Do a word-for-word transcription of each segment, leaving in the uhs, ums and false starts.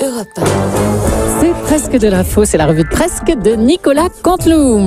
Europe un. C'est presque de l'info, c'est la revue de presque de Nicolas Canteloup.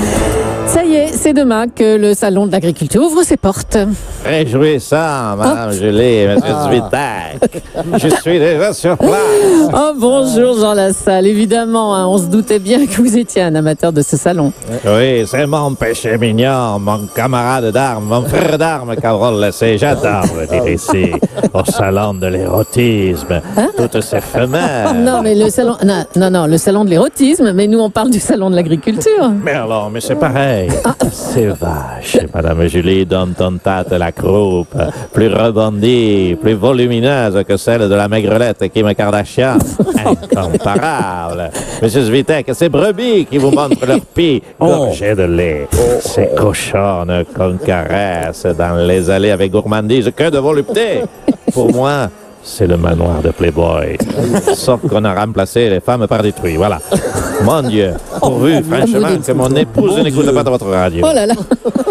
Ça y est, c'est demain que le salon de l'agriculture ouvre ses portes. Réjouissant, Madame oh. Julie, Monsieur ah. Svitek. Je suis déjà sur place. Oh, bonjour Jean Lassalle. Évidemment, hein, on se doutait bien que vous étiez un amateur de ce salon. Oui, c'est mon péché mignon, mon camarade d'armes, mon frère d'armes, Cabrol le sait. J'adore venir ici, au salon de l'érotisme. Hein? Toutes ces femelles. Non, mais le salon... Non, non, non, le salon de l'érotisme, mais nous, on parle du salon de l'agriculture. Mais alors, mais c'est pareil. Ah. C'est vache, Madame Julie donne ton tâte la croupe, plus rebondie, plus volumineuse que celle de la maigrelette Kim Kardashian. Incomparable. Monsieur Svitek, ces brebis qui vous montrent leur pis gorgé de lait. Ces cochonnes qu'on caresse dans les allées avec gourmandise. Que de volupté. Pour moi, c'est le manoir de Playboy. Sauf qu'on a remplacé les femmes par des truies, voilà. Mon Dieu, pourvu, oh, franchement, que mon épouse mon n'écoute Dieu. pas de votre radio. Oh là là.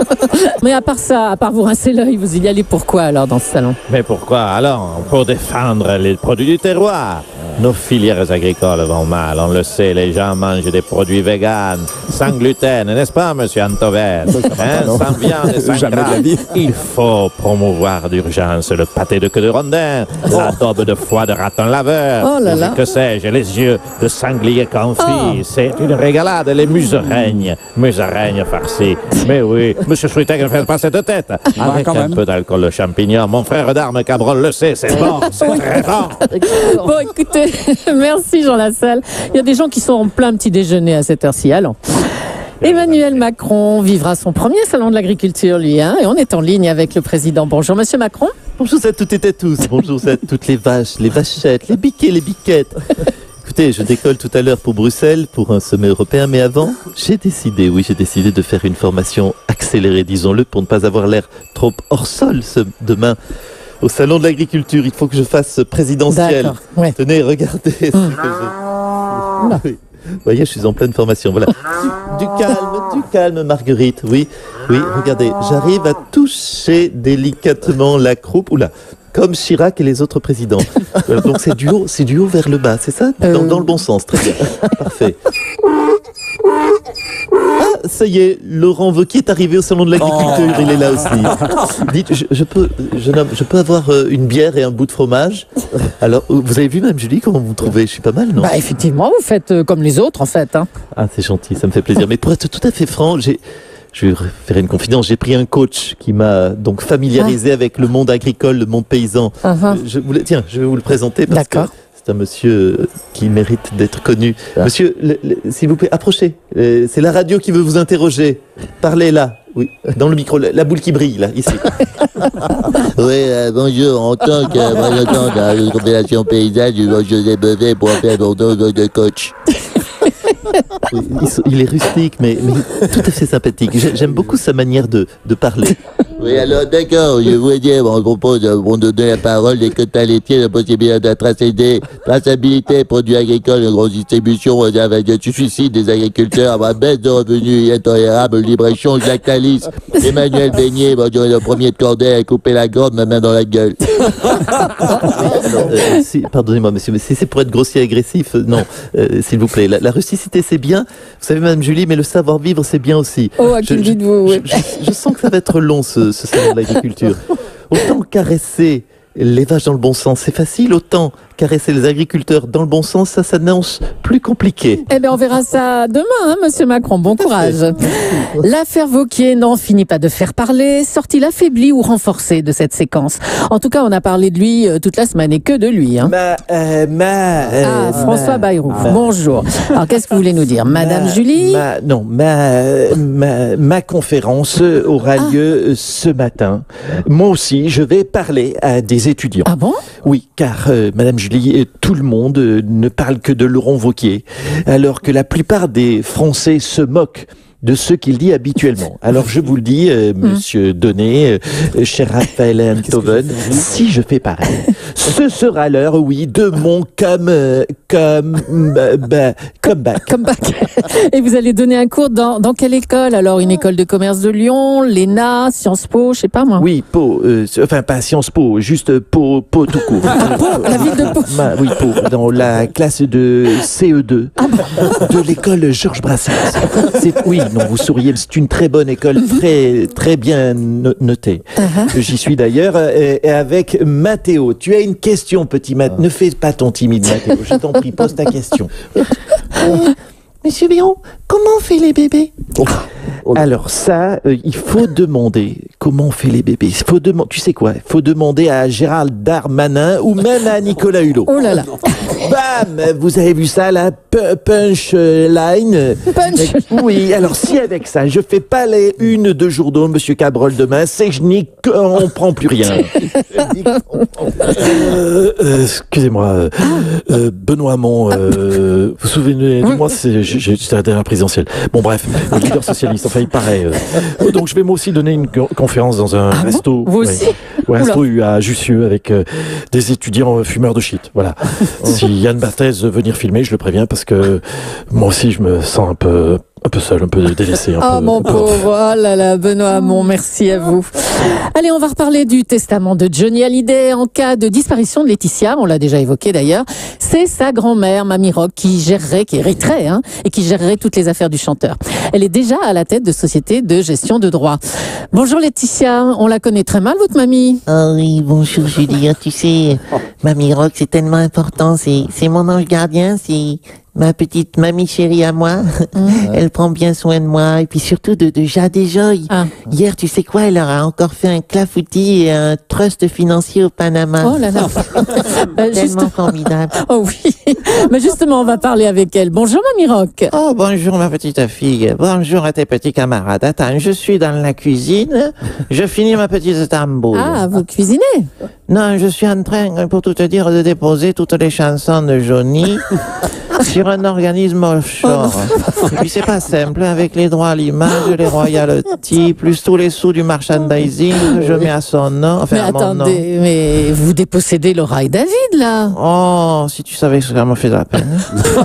Mais à part ça, à part vous rincer l'œil, vous y allez pourquoi alors dans ce salon? Mais pourquoi alors? Pour défendre les produits du terroir. Nos filières agricoles vont mal, on le sait, les gens mangent des produits véganes, sans gluten, n'est-ce pas, monsieur Antovel? Hein, sans viande et sans gras. Il faut promouvoir d'urgence le pâté de queue de rondin, oh. la daube de foie de raton laveur, oh là là. que sais-je, les yeux de sanglier confit. Oh. C'est une régalade, les musaraignes, musaraignes farcies. Mais oui, monsieur Svitek, ne faites pas cette tête. Avec un peu d'alcool de champignon, mon frère d'armes Cabrol le sait, c'est bon, c'est très bon. Bon, écoutez, merci Jean Lassalle. Il y a des gens qui sont en plein petit déjeuner à cette heure-ci. Allons. Emmanuel Macron vivra son premier salon de l'agriculture, lui, hein, et on est en ligne avec le président. Bonjour, monsieur Macron. Bonjour à toutes et à tous. Bonjour à toutes les vaches, les vachettes, les biquets, les biquettes. Écoutez, je décolle tout à l'heure pour Bruxelles, pour un sommet européen, mais avant, j'ai décidé, oui, j'ai décidé de faire une formation accélérée, disons-le, pour ne pas avoir l'air trop hors sol ce, demain. Au salon de l'agriculture, il faut que je fasse présidentiel. Ouais. Tenez, regardez ce mmh. que je... Oui. Vous voyez, je suis en pleine formation. Voilà. Du, du calme, du calme, Marguerite. Oui, oui, regardez, j'arrive à toucher délicatement la croupe. Oula, comme Chirac et les autres présidents. Voilà, donc c'est du haut, c'est du haut vers le bas, c'est ça dans, euh... dans le bon sens, très bien. Parfait. Ah, ça y est, Laurent Wauquiez est arrivé au salon de l'agriculture, oh. il est là aussi. Dites, je, je peux, jeune homme, je peux avoir euh, une bière et un bout de fromage? Alors, vous avez vu, Mme Julie, comment vous me trouvez? Je suis pas mal, non? Bah, effectivement, vous faites euh, comme les autres, en fait. Hein. Ah, c'est gentil, ça me fait plaisir. Mais pour être tout à fait franc, j'ai... Je vais faire une confidence. J'ai pris un coach qui m'a donc familiarisé ah. avec le monde agricole, le monde paysan. Uh-huh. Je voulais, tiens, je vais vous le présenter parce D'accord. que c'est un monsieur qui mérite d'être connu. Ah. Monsieur, le, le, s'il vous plaît, approchez. Euh, c'est la radio qui veut vous interroger. Parlez là. Oui, dans le micro, la, la boule qui brille, là, ici. Oui, euh, bonjour. En tant que représentant de la coopération paysanne, je suis José Bevet pour faire mon dos de coach. Oui, il est rustique, mais, mais tout à fait sympathique. J'aime beaucoup sa manière de, de parler. Oui, alors d'accord, je voulais dire, on propose de vous donner la parole des quotas laitiers, la possibilité de traçabilité, traçabilité, produits agricoles, de grosse distribution, de suicide des agriculteurs, ma baisse de revenus intolérable, libre-échange, Lactalis, Emmanuel Beignet, bonjour, le premier de cordée à couper la gorge, ma main dans la gueule. Alors, euh, si, pardonnez-moi, monsieur, mais si c'est pour être grossier et agressif, euh, non, euh, s'il vous plaît. La, la rusticité, c'est bien. Vous savez, Madame Julie, mais le savoir-vivre, c'est bien aussi. Oh, à qui le dites-vous, oui. je, je, je sens que ça va être long, ce, ce salon de l'agriculture. Autant caresser les vaches dans le bon sens, c'est facile. Autant caresser les agriculteurs dans le bon sens, ça s'annonce plus compliqué. Eh bien, on verra ça demain, hein, monsieur Macron. Bon courage. L'affaire Wauquiez n'en finit pas de faire parler. Sort-il affaibli ou renforcé de cette séquence? En tout cas, on a parlé de lui euh, toute la semaine et que de lui. Hein. Ma, euh, ma, euh, ah, François ma, Bayrou. Ma, Bonjour. Alors, qu'est-ce que vous voulez nous dire, Madame ma, Julie? ma, Non, ma, ma, ma conférence aura ah. lieu ce matin. Moi aussi, je vais parler à des étudiants. Ah bon? Oui, car euh, Madame Julie, tout le monde ne parle que de Laurent Wauquiez, alors que la plupart des Français se moquent de ce qu'il dit habituellement. Alors je vous le dis, euh, monsieur Donnet, euh, cher Raphaël Enthoven, si je fais pareil, ce sera l'heure, oui, de mon comme, euh, comme, bah, bah, comeback. Comeback. Et vous allez donner un cours dans, dans quelle école? Alors, une école de commerce de Lyon, l'E N A, Sciences Po, je sais pas moi. Oui, Pau, euh, enfin pas Sciences Po, juste Pau, Pau tout court. Ah, Pau, la ville de Pau. Ma, oui, Pau, dans la classe de C E deux Ah bon. de l'école Georges Brassens. C'est, oui, non, vous souriez, c'est une très bonne école, très, très bien no- notée. Uh-huh. J'y suis d'ailleurs, et, et avec Mathéo. Tu as une question, petit Mathéo. Ne fais pas ton timide, Mathéo. Je t'en prie, pose ta question. Euh, Monsieur Béron, comment on fait les bébés? Oh. Alors ça, euh, il faut demander comment on fait les bébés. Il faut demander, tu sais quoi? Il faut demander à Gérald Darmanin ou même à Nicolas Hulot. Oh là là. Bam! Vous avez vu ça, la p- punchline? Punch. Oui, alors si avec ça, je fais pas les unes de Jourdain, Monsieur Cabrol demain, c'est que je n'y on prend plus rien. euh, euh, excusez-moi, euh, euh, Benoît Hamon, euh, vous vous souvenez de moi, c'est, j'ai, j'étais à la dernière présidentielle. Bon bref, le leader socialiste, enfin il paraît. Euh, donc je vais moi aussi donner une co- conférence dans un Ah resto. bon, vous aussi ouais, ouais, resto à Jussieu avec euh, des étudiants euh, fumeurs de shit. Voilà. Si Yann Barthès veut venir filmer, je le préviens parce que moi aussi je me sens un peu... Un peu seul, un peu délaissé. Un Ah, peu, mon un peu pauvre, oh là là, Benoît Hamon, merci à vous. Allez, on va reparler du testament de Johnny Hallyday en cas de disparition de Laetitia, on l'a déjà évoqué d'ailleurs. C'est sa grand-mère, Mamie Rock, qui gérerait, qui hériterait, hein, et qui gérerait toutes les affaires du chanteur. Elle est déjà à la tête de sociétés de gestion de droits. Bonjour Laetitia, on la connaît très mal, votre mamie. Oh oui, bonjour Julia, tu sais, Mamie Rock, c'est tellement important, c'est, c'est mon ange gardien, c'est ma petite mamie chérie à moi. Mmh. Elle prend bien soin de moi, et puis surtout de, de Jade et Joy. Ah. Hier, tu sais quoi, elle leur a encore fait un clafoutis et un trust financier au Panama. Oh là là. bah, tellement juste... formidable. Oh oui. Mais justement, on va parler avec elle. Bonjour Mamie Rock. Oh, bonjour ma petite fille. Bonjour à tes petits camarades. Attends, je suis dans la cuisine. Je finis ma petite tambouille. Ah, vous cuisinez? Non, je suis en train, pour tout te dire, de déposer toutes les chansons de Johnny sur un organisme offshore. Oh, et puis c'est pas simple, avec les droits à l'image, les royalties, plus tous les sous du merchandising que je mets à son nom, enfin mais à mon attendez, nom. Mais vous dépossédez Laura et David, là. Oh, si tu savais ce que ça m'a fait de la peine.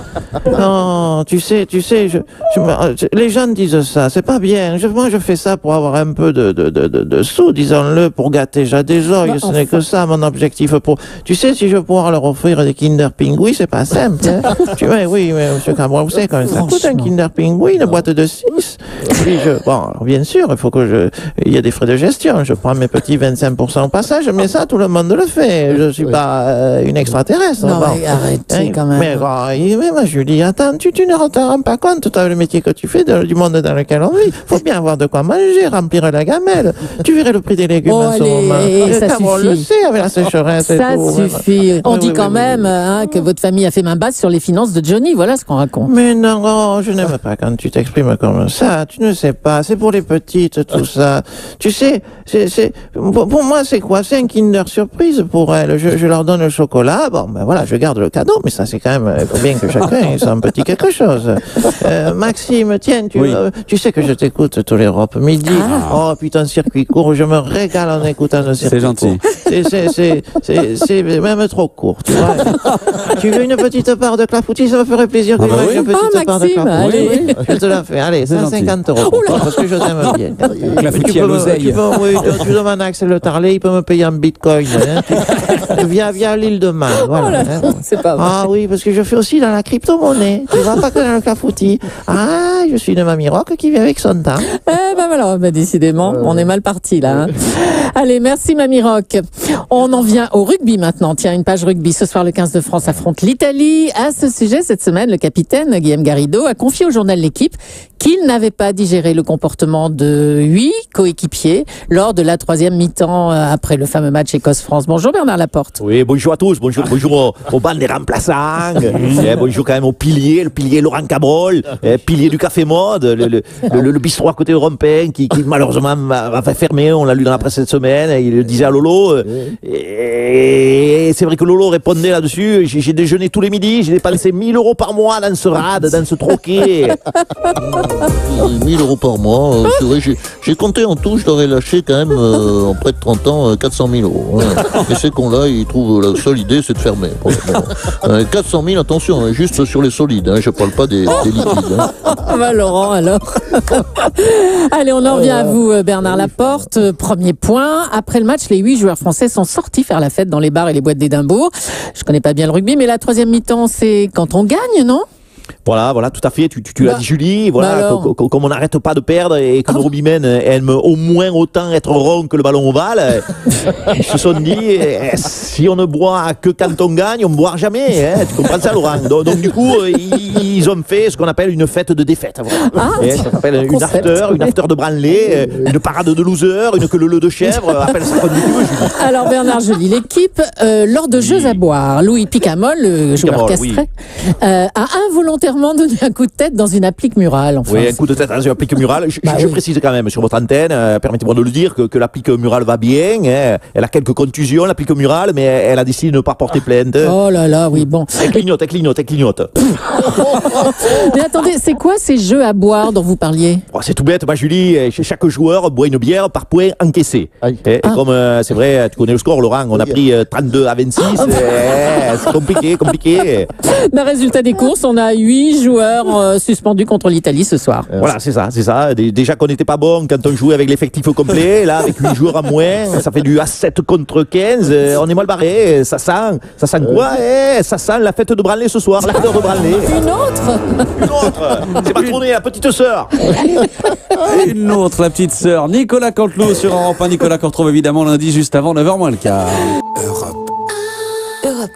Non, tu sais, tu sais, je, je me, les gens disent ça, c'est pas bien. Je, moi, je fais ça pour avoir un peu de, de, de, de, de sous, disons-le, pour gâter Jade et Joy. Bah, ce enfin. n'est que ça, mon objectif. Pour, tu sais, si je veux pouvoir leur offrir des Kinder Pingouis, c'est pas simple. Hein. Tu vois, oui, mais monsieur Cabral, vous savez quand même ça coûte un Kinder Pingouin, une boîte de six. Puis je, bon, alors, bien sûr, il faut que je, il y a des frais de gestion. Je prends mes petits vingt-cinq pour cent au passage, mais ça, tout le monde le fait. Je suis oui. pas euh, une extraterrestre. Non, bon. mais arrêtez hein, quand même. Mais, mais, mais moi, Julie, attends, tu, tu ne te rends pas compte, tout le métier que tu fais, de, du monde dans lequel on vit. Faut bien avoir de quoi manger, remplir la gamelle. Tu verrais le prix des légumes oh, en ce allez, moment. Et ça suffit. On le sait avec la sécheresse et ça tout. Ça suffit. On oui, dit oui, quand oui, même oui, oui. Hein, que votre famille a fait main basse sur les finances de Johnny. Voilà ce qu'on raconte. Mais non, oh, je n'aime pas quand tu t'exprimes comme ça. Tu ne sais pas. C'est pour les petites, tout ça. Tu sais, c'est, c'est, pour, pour moi, c'est quoi? C'est un Kinder surprise pour elles. Je, je leur donne le chocolat. Bon, ben voilà, je garde le cadeau, mais ça, c'est quand même bien que chacun ait un petit quelque chose. Euh, Maxime, tiens, tu, oui. euh, tu sais que je t'écoute tous les repas midi. Ah. Oh, putain, circuit court. Je me régale en écoutant le circuit court. C'est gentil. C'est, c'est, c'est, c'est, c'est même trop court, tu vois. Tu veux une petite part de clafoutis? Ça me ferait plaisir que ah bah je oui. une petite ah, part Maxime, de clafoutis. allez. Oui, oui. Je te la fais. Allez, cent cinquante euros. Pour toi, parce que je t'aime bien. Clafoutis à l'oseille. Tu peux, oui, tu, tu demandes à Axel Le Tarlet, il peut me payer en bitcoin. Hein. Tu, via, via l'île de Man. Voilà. Oh là, hein. C'est pas vrai. Ah oui, parce que je fais aussi dans la crypto-monnaie. Tu vois, pas que dans le clafoutis. Ah, je suis une mamie rock qui vit avec son temps. Eh ben voilà, ben décidément, euh... on est mal parti là. Hein. Allez, merci Mamie Rock. On en vient au rugby maintenant. Tiens, une page rugby. Ce soir, le quinze de France affronte l'Italie. À ce sujet, cette semaine, le capitaine Guillaume Garrido a confié au journal L'Équipe qu'il n'avait pas digéré le comportement de huit coéquipiers lors de la troisième mi-temps après le fameux match Écosse-France. Bonjour Bernard Laporte. Oui, bonjour à tous. Bonjour, bonjour aux, aux bandes des remplaçants. Et bonjour quand même au pilier, le pilier Laurent Cabrol, le pilier du Café Mode, le, le, le, le bistrot à côté de Rompin qui, qui malheureusement va, va fermer. On l'a lu dans la presse cette semaine. Il le disait à Lolo. Et c'est vrai que Lolo répondait là-dessus. J'ai, j'ai déjeuné tous les midis. J'ai dépensé mille euros par mois dans ce rad, dans ce troquet. mille euros par mois, euh, c'est vrai, j'ai, j'ai compté en tout, je leur ai lâché quand même, euh, en près de trente ans, euh, quatre cent mille euros. Hein. Et ces cons-là, ils trouvent la seule idée, c'est de fermer. Bon, bon. Euh, quatre cent mille, attention, hein, juste sur les solides, hein, je parle pas des, des liquides. Hein. Ah bah Laurent, alors. Allez, on en revient à vous, Bernard Laporte. Premier point. Après le match, les huit joueurs français sont sortis faire la fête dans les bars et les boîtes d'Édimbourg. Je connais pas bien le rugby, mais la troisième mi-temps, c'est quand on gagne, non ? Voilà, voilà, tout à fait. Tu, tu, tu bah, l'as dit, Julie. Voilà, bah co- co- comme on n'arrête pas de perdre et que ah. nos rugbymen aiment au moins autant être rond que le ballon ovale, ils se sont dit, eh, si on ne boit que quand on gagne, on ne boira jamais. Hein, tu comprends ça, Laurent? Donc, donc du coup, ils, ils ont fait ce qu'on appelle une fête de défaite. Voilà. Ah, et ça s'appelle une after, une after de branlée, une parade de loser, une queue de chèvre. Appelle ça comme tu veux, Julie. Alors Bernard, je lis l'équipe. Euh, lors de jeux à boire, Louis Picamol, le joueur Picamol, castré, oui. euh, a involontairement donné un coup de tête dans une applique murale. Enfin, oui, un coup de tête dans une applique murale. Je, bah, je oui. précise quand même sur votre antenne, euh, permettez-moi de le dire, que, que l'applique murale va bien. Hein. Elle a quelques contusions, l'applique murale, mais elle a décidé de ne pas porter plainte. Oh là là, oui, bon. Elle clignote, elle clignote, elle clignote. Mais attendez, c'est quoi ces jeux à boire dont vous parliez? Oh, c'est tout bête, bah, Julie. Chaque joueur boit une bière par point encaissé. Et, et ah. comme euh, c'est vrai, tu connais le score, Laurent, on a pris euh, trente-deux à vingt-six. eh, c'est compliqué, compliqué. Le résultat des courses, on a huit joueurs euh, suspendus contre l'Italie ce soir. Euh, voilà, c'est ça, c'est ça. Déjà qu'on n'était pas bon quand on jouait avec l'effectif au complet. Là, avec huit joueurs à moins, ça fait du A sept contre quinze. Euh, on est mal barré. Ça sent, ça sent quoi eh, ça sent la fête de Branley ce soir, la fête de Branley. Une autre Une autre. C'est pas tourné, la petite sœur. Une autre, la petite sœur. Nicolas Canteloup sur Europe un. Nicolas qu'on retrouve évidemment lundi juste avant neuf heures moins le quart.